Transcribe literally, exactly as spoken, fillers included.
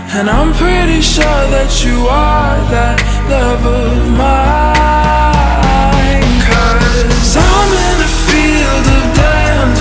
And I'm pretty sure that you are that love of